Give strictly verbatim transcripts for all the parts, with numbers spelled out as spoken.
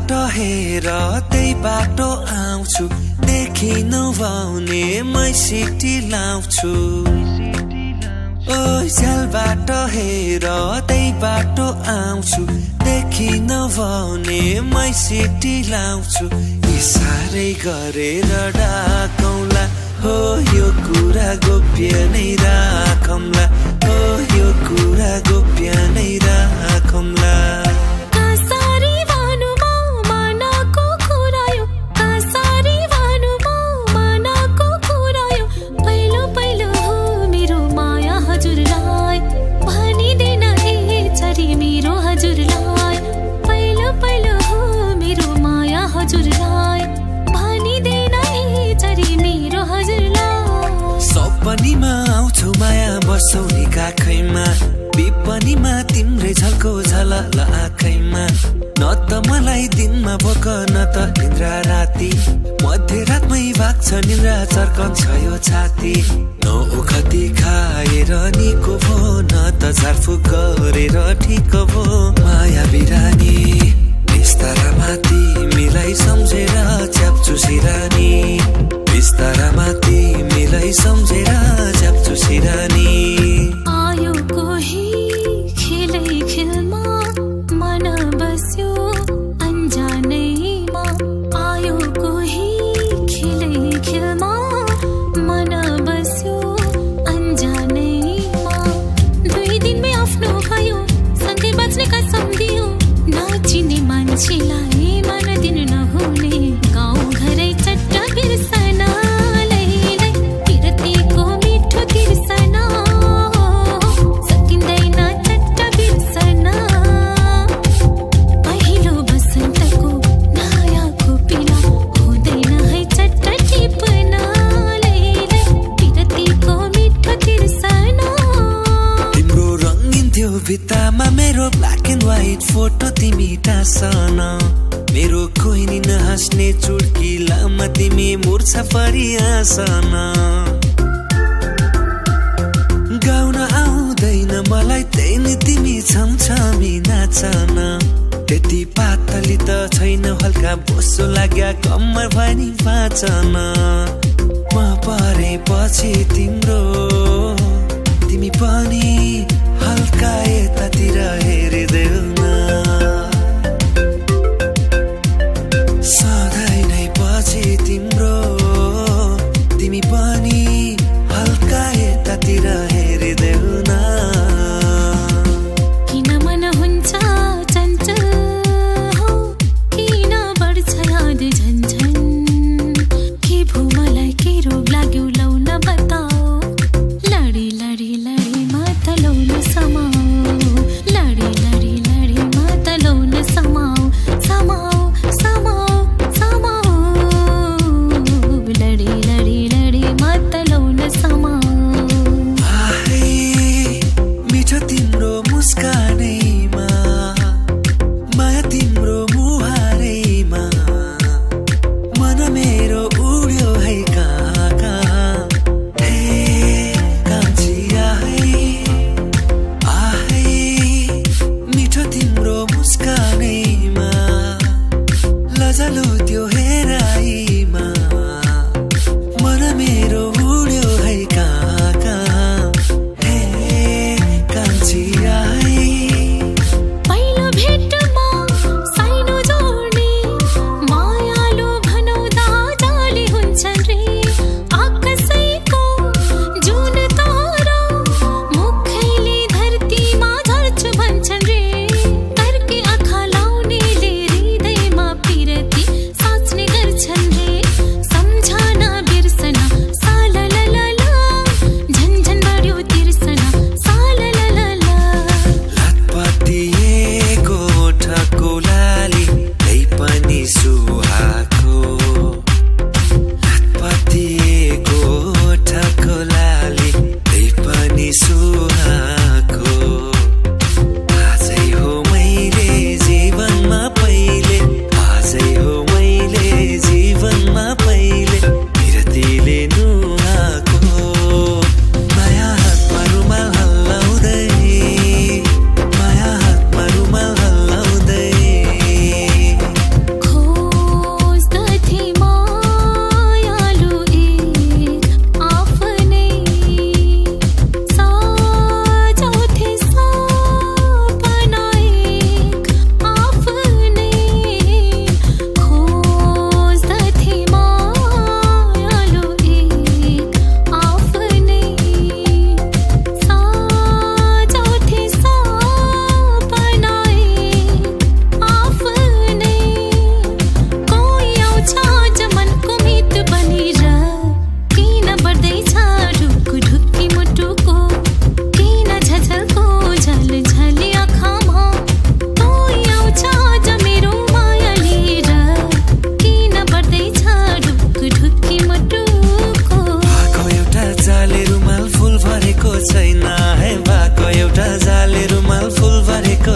बाटो हेर त्यही बाटो आउँछु, देखिनौ भने मै सिटी लाउँछु। ओ झ्याल बाटो हेर त्यही बाटो आउँछु, देखिनौ भने मै सिटी लाउँछु। इसारै गरेर डाकौला, हो यो कुरा गोप्य नै राखौँला, हो यो कुरा गोप्य नै राखौँला। सपनीमा आउँछौ माया बसौनी काखैमा, विपनीमा तिम्रै झल्को झलल आँखैमा। न त मलाई दिनमा भोक न त निन्द्रा राति, मध्यरातमै भाग्छ निन्द्रा चर्कन्छ यो छाती। न ओखती खाएर निको भो, न त झारफुक गरेर ठिक भो। माया बिरानी बिस्तारामा तिमीलाई सम्झेर च्याप्छु सिरानी, बिस्तारामा तिमीलाई सम्झेर च्याप्छु सिरानी। आयो कोही खेलै खेलमा मन बस्यो अन्जानैमा, आयो कोही खेलै खेलमा मन बस्यो अन्जानैमा। दुई दिनमै आफ्नो भयो सँगै बाँच्ने कसम दियो, नचिने मान्छेलाई मन दिन नहुने गाउँ घरै चट्ट बिर्सना। भित्तामा मेरो ब्ल्याक एन्ड व्हाइट फोटो तिमी टाँसन, मेरो कोही नि नहाँस्ने चुड्किलामा तिमी मुर्छा परिआसन। गाउन आउँदैन मलाई त्यही नि तिमी छमछमी नाचन, त्यति पातली त छैन हल्का बोसो लाग्या कम्मर भनी पाचन। म परेपछि तिम्रो तिमी पनि हल्का यतातिर हेरिदेऊ न, सधैँ नै पछि तिम्रो तिमी पनि हल्का यतातिर हेरिदेऊ न। किन मन हुन्छ चञ्चल हो, किन बढ्छ याद झन्झन, के भो मलाई के रोग लाग्यो लौ न बताओ। लडी लडी लडी मात लौ न समाओ, लडी लडी लडी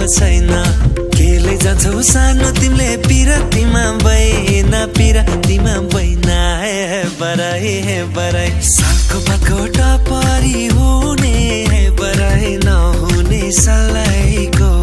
छैन केले जान्छौ सानो तिमीले पिरतीमा बैना पिरतीमा बैना हे बराई हे बराई सालको बाटो टपरी हुने हे बराई नहुने सालैको